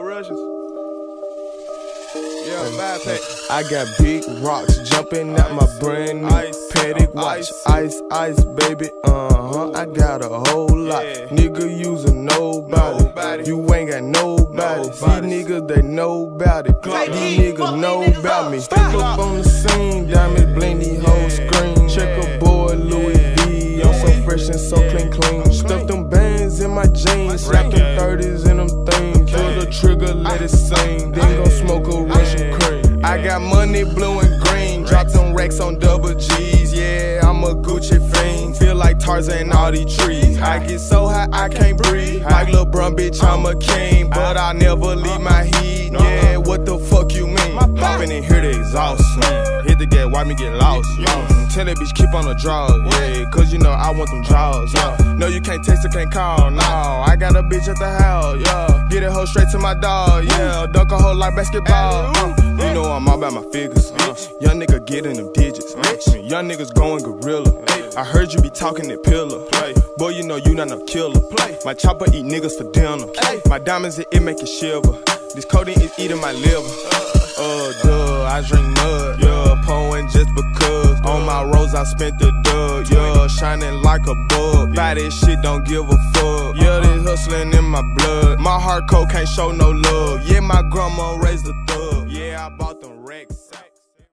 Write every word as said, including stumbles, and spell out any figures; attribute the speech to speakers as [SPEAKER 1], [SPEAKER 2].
[SPEAKER 1] Russians. Yeah, five pack.
[SPEAKER 2] I got big rocks jumping out my brand new Patek watch. Ice, ice, baby, uh-huh. I got a whole lot.
[SPEAKER 1] Yeah.
[SPEAKER 2] Nigga using nobody.
[SPEAKER 1] Nobody.
[SPEAKER 2] You ain't got nobody. See niggas, they know about it. These niggas know about me. Step up on the scene, diamond bling, these whole screen. Checkerboard, Louis V. I'm so fresh and so clean, clean. Stuff them bands in my jeans. Slap them thirties in them things. Pull the trigger, let it sing. Then go smoke a Russian cream. I got money blue and green. Drop them racks on double G's. Yeah, I'm a Gucci fiend. Feel like Tarzan, all these trees. I get so high, I can't breathe. Like Lil Brun, bitch, I'm a king. But I never leave my heat. Yeah, what the fuck you mean? Poppin' in here, the exhaust. Mm. Hit the gate, why me get lost? Mm. Tell that bitch keep on the draw. Yeah, cause you know I want them draws. Yeah. No, you can't text or can't call. No, I got a bitch at the house. Yeah, get a hoe straight to my dog. Yeah, dunk a hoe like basketball. Uh. You know I'm all about my figures. Uh. Young nigga get in them digits. Uh. Young niggas going gorilla. I heard you be talking that pillar. Boy, you know you not no killer. My chopper eat niggas for dinner. My diamonds, it, it make it shiver. This codeine is eating my liver. Uh, duh, I drink mud. Yeah, pouring just because. On my rose, I spent the dub. Yeah, shining like a bug. Buy this shit, don't give a fuck. Yeah, this hustling in my blood. My heart cold, can't show no love. Yeah, my grandma raised a thug. Yeah, I bought them Rex.